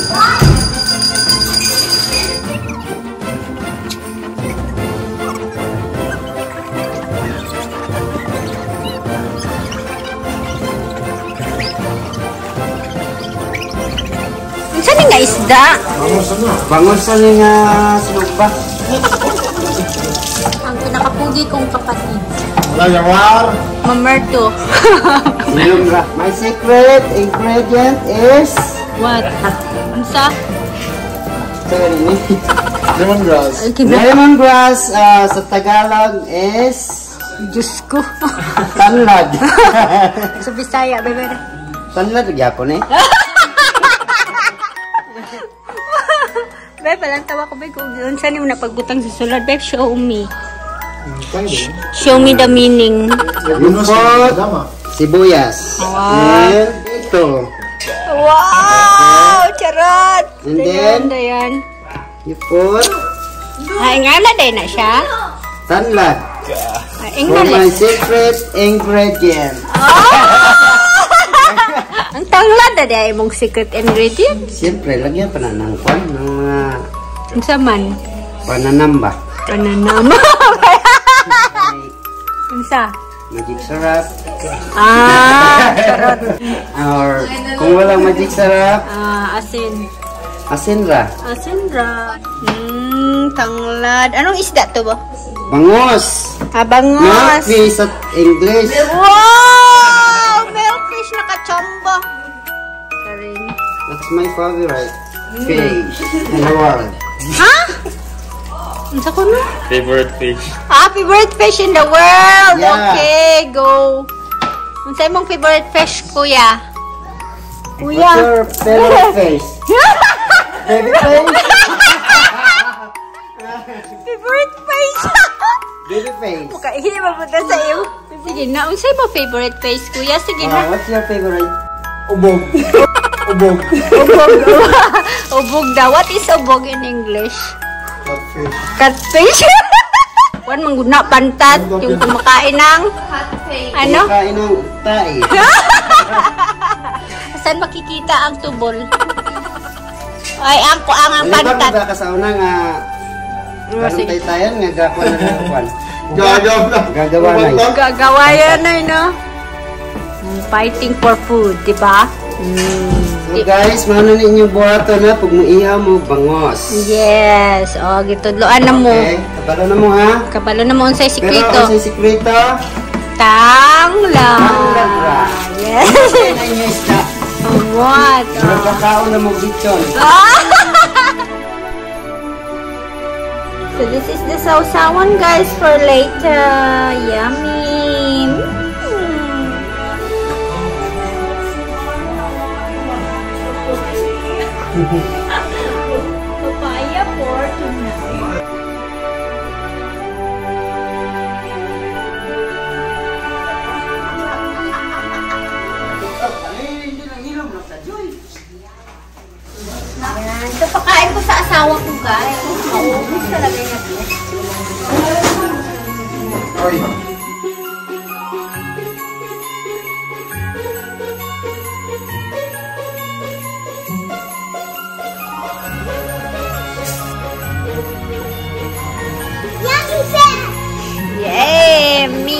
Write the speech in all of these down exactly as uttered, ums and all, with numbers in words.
Saan nga isda? Bangon sa nga sinugba. Ang pinakapugi kong kapatid. Lagawar. Mamerto. My secret ingredient is What? Unsa? Lemongrass. Lemongrass. Uh, sa Tagalog is Diyos ko. tanlad. Sa Bisaya, bebe. Tanlad gyapon eh. Bebe, palang tawa ko, bebe. Kung unsa ni mo napagbutang sa sulod, bebe, show me. Show me the meaning. Sibuyas. Wow. And ito. Wow! Charot! And then, Dayan. you put Ay, nga na din na siya. tanlad. Ay, For nga my secret ingredient. Ang tanglad na dahil mong secret ingredient. Siyempre, lagyan pa na ng kwan, ng mga Ang saman. pananamba. Pananam. Ang sa? Magic sarap. Ah, charot. Or kung walang magic sarap, Ah, asin. asin ra. Asin ra. Hmm, tanglad. Anong isda to ba? Bangos. Ah, bangos. Milkfish sa English. Wow! Milkfish na kachamba. Karing. That's my favorite fish in the world. Ha? Ang sa kuno? Favorite fish. Ah, favorite fish in the world. Yeah. Okay, go. Ang sa imong favorite fish, kuya? What's your favorite fish? Favorite fish? Favorite fish. Baby fish. Mukaihi ba punta sa iyo? Sige na, unsay mo favorite fish, kuya? Sige Uh, na. what's your favorite? Ubog. Ubog. Ubog. Ubog daw. What is ubog in English? Catfish. Catfish. Wan mangguna pantat yung kumakain ng ano? Kain ng tae. Saan makikita ang tubol? Ay, ang ko ang ang Ano ba pantat. ba ka sa una nga kanong taytayan nga gakwa na ng kwan? Gagaw na. Gagawa na yun. Gagawayan na no. Fighting for food, di ba? Mm. So guys, maano na inyong buhato na pag muihaw mo bangos. Yes. O, gitudloan na mo. Okay, kabalo na mo ha. Kabalo na mo unsay Pero sikreto. ang sikreto, Tangla. Tangla ra. Yes. Kasi na inyo isda. What? Pero kakaon na mo bichon. So this is the sausawan, guys, for later. Yummy. Mm. Papaya for tonight. Ito pakain ko sa asawa ko, guys. Maubos talaga niya. Ay. Yay, me.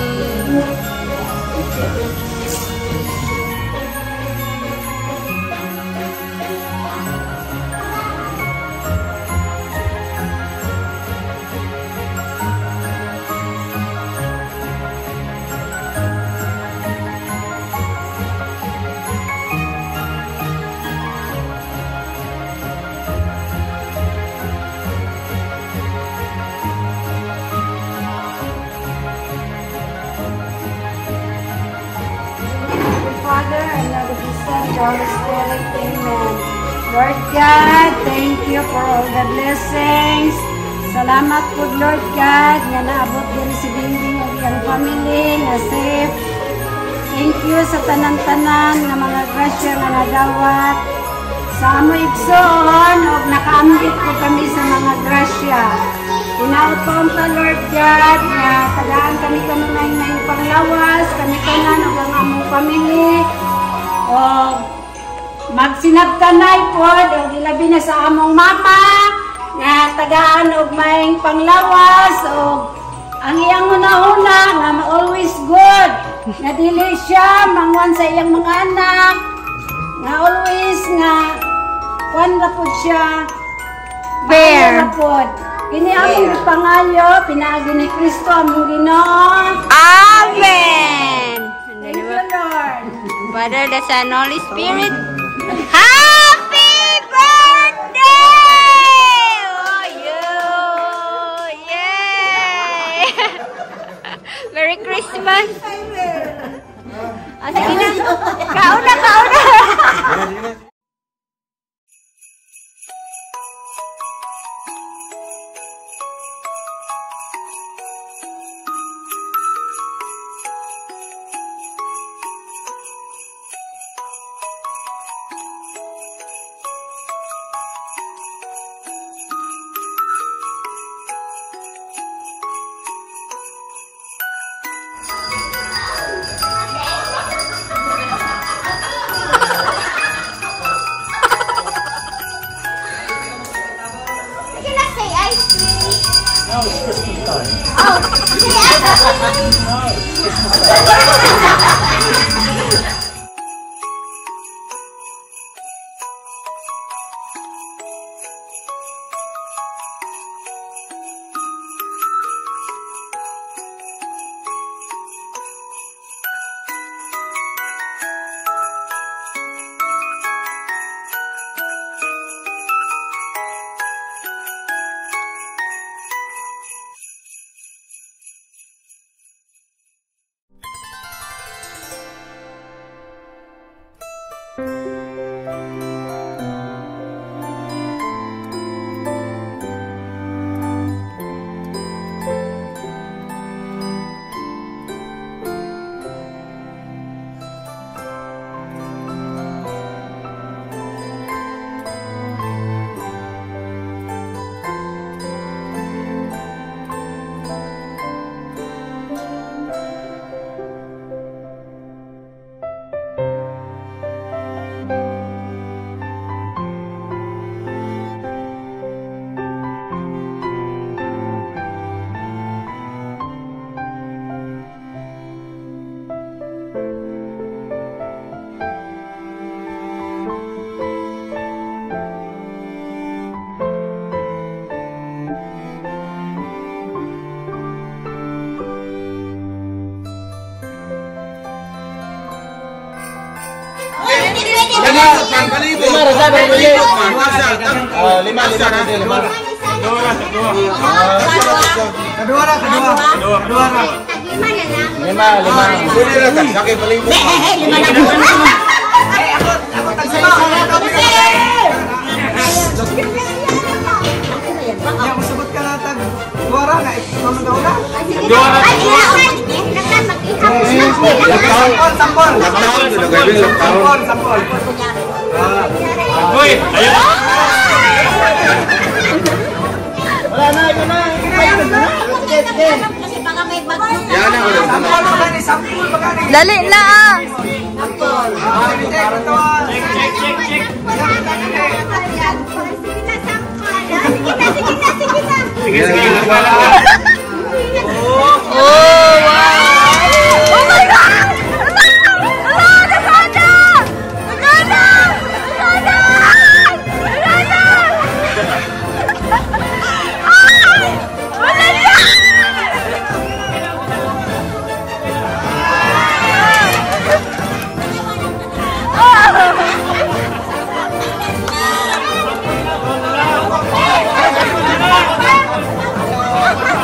Father, and of the Son, and of the Spirit, Amen. Lord God, thank you for all the blessings. Salamat po, Lord God, nga naabot din si Binding at yung family na safe. Thank you sa tanan-tanan na mga grasya nga nadawat. Sa amo igsoon, o nakaambit ko kami sa mga grasya. Inautong ta, Lord God, na tagaan kami kanunay na yung panglawas, kami kanan o ang among family, o magsinabtanay pod o ilabi na sa among mama nga tagaan og maing panglawas o ang iyang una-una nga always good nga dili siya mangwan sa iyang mga anak nga always nga kwan ra pod siya Fair. maayo ra pod. Kini among pangayo pinaagi ni Kristo among Ginoo. Amen. Thank you, Lord. Father, the Son, Holy Spirit. Happy birthday! Oh, you! Yay! Merry Christmas! Ah, sige na. Kauna, kauna! Lima rasa berbeli. Lima lima lima. Kedua, kedua. Kedua, kedua. Kedua. Lima, lima. Sudah lah kan, sakit beli. Lima lima. Eh, aku aku tak sama. Yang sebutkan atas dua orang nggak? Kamu tahu tak? Dua orang. Sampol, sampol. Sampol, sudah gue bilang sampol, sampol. Woi, ayo. Wala na, ito na. Yan ang ulit. Sampol, magani, sampol, magani. Dali na ah. Sampol. Check, check, check, check. Sige na, sige na. Oh, wow. Oh my God! Ala! Nagana! Nagana! Nagana! Nagana! Ay! Wala na! Oh!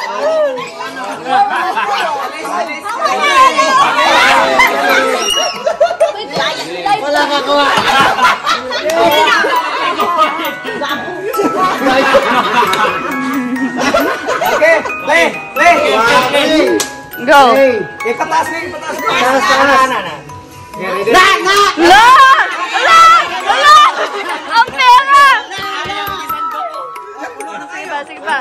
Wala ka kuha. Okay, play, play. Go. Eh, pataas na, pataas na. Taas, taas. Na, na. La! La! La! Ang pera! Sige pa, sige pa.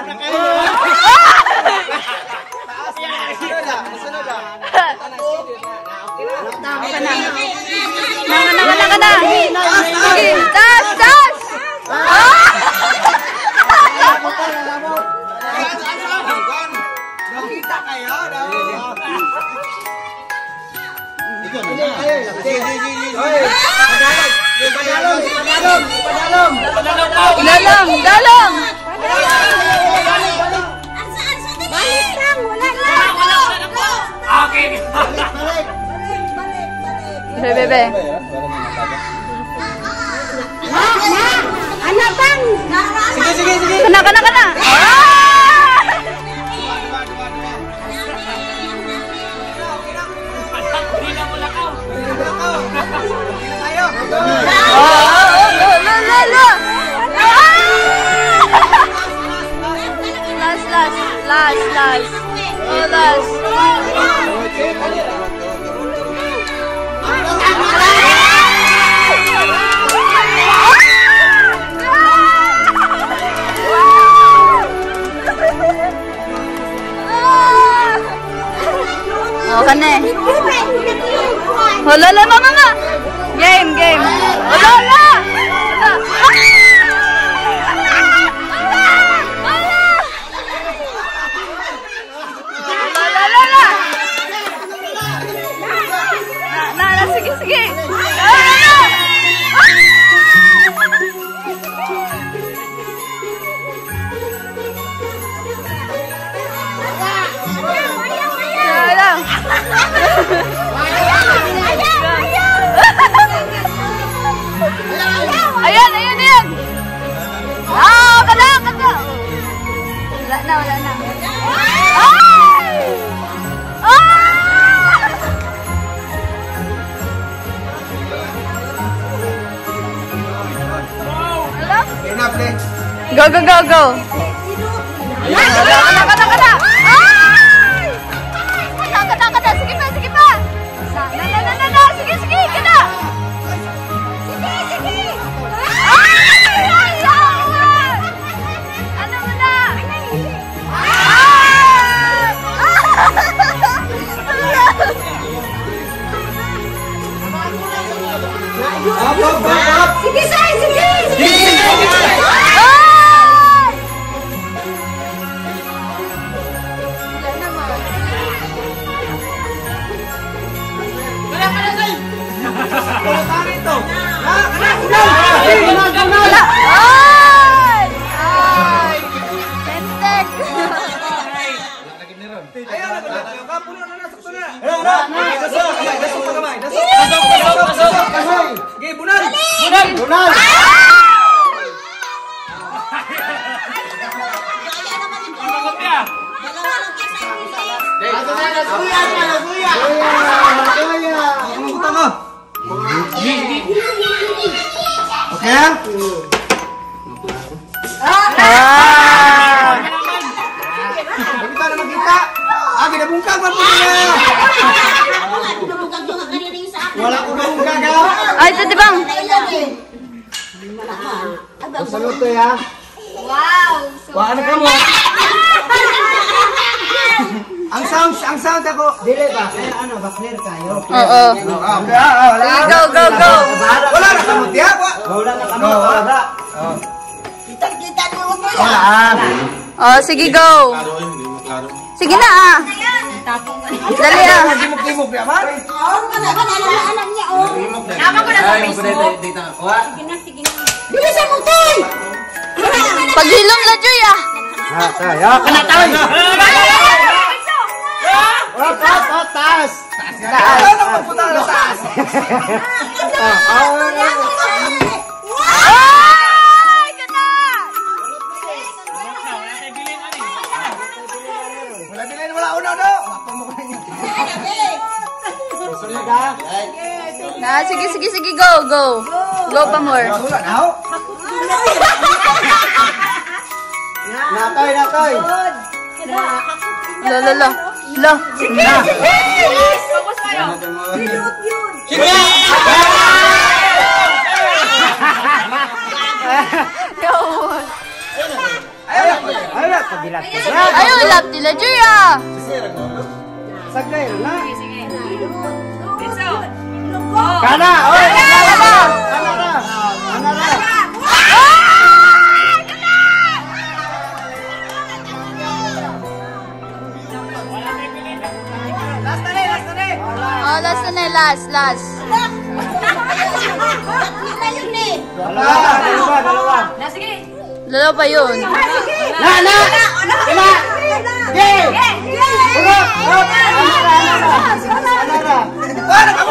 Mga na, wala ka na. Sige, taas, taas! Nakita kayo? Dalam, dalam! Balik lang, wala lang. Okay. Bebe, bebe. Na, na. Anak bang? Sige, sige, sige. Kena, kena, kena! Last, last, last, last. Oh, last. Oh, kena. Oh, la, la, mama, mama. Game, game. Oh, la, la. Sige, sige. Ayan, ayan, ayan. Ah, kada, kada. Wala na, wala na. Ay! Ah! Go, go, go, go. Kada, kada, kada, kada. Ay! Kada, kada, kada. Sige pa, sige pa. Na, na, na, na, na. Sige, sige, kada. Sige, sige. Ay! Ayaw! Ano mo na? Up, up, up, up. Sige, say, sige, sige. Wala. Ay! Ay! Tentek. Ayan, kapuno na na, sakto na. Dasok, dasok pa kamay, dasok. Dasok, dasok, dasok. Sige, bunal. Bunal. Bunal. Nasuya, nasuya. Kuya. Ang utang mo. Okay ah? Ah! Kita na magkita. Ah, ginabungkag man po niya. Wala ko nabungkag ha. Ay, ito di bang? Ang saluto ya. Wala na ka mo. Ang sound, ang sound ako. Dili ba? Kaya ano, ba clear kayo? Oo. Ah, ah, wala. Sige, go, go, go. Wala na ka mo, tiya. Wala na kami. Wala. Oh, sige, go. Sige na, ah. Dali, ah. Hindi mo kimog niya, man. Paghilom la, Joy, ah. Ah, tayo. Kana tayo. Oh, taas, oh, taas. Taas. Ano magpunta ka sa taas? Ay, ganda! no, no. Sunod ha. Na, sige, sige, sige, go, go. Go pa more. Wala na ho. Natoy, natoy. Lo, lo, lo. Lo. Sige. Focus tayo. Sige. Ayun, ayun, pabilat ko. Ayun, lap nila, Jaya. Sagay na. Oh. Kana, oy, kana na. Kana na. Kana na. Oh, last na, last, last. Dalawa, dalawa, dalawa. Dalawa pa yun. Na, na. Na. Yay! Urot, urot. Ana na. Ana na. Para ka mo.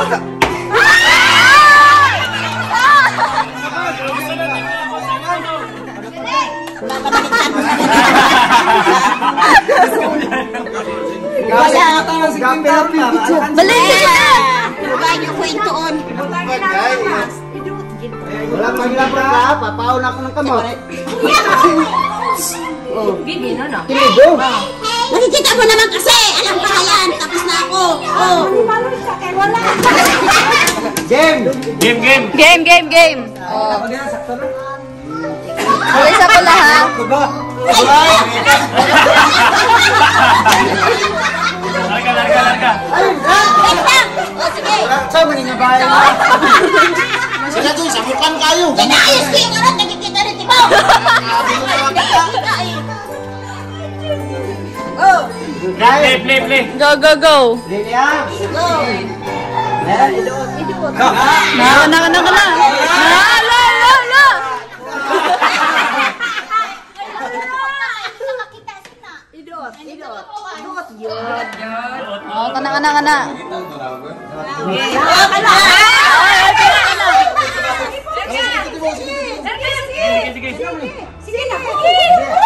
Kasi ata na si Kim Pepe. Balik ka na. Wala pa gila pa ka, papaon ako ng kamot. Oh. Gigi, no, no. Kilido. Nakikita mo naman kasi, alam pa yan, tapos na ako. Oh. Game. Game, game. Game, game, game. Oh. Alis ako lahat. Larga, larga, larga. Wait lang. Oh, sige. Saan man nga bahay mo? Sila dun, samukan kayo. Kinaayos ko yung ano, nakikita rin, di ba? Play, play, play. Go, go, go. Lilia. Go. Na, na, na, na, na. Na, la, la, la. Oh, kana, kana, kana. Sige, sige.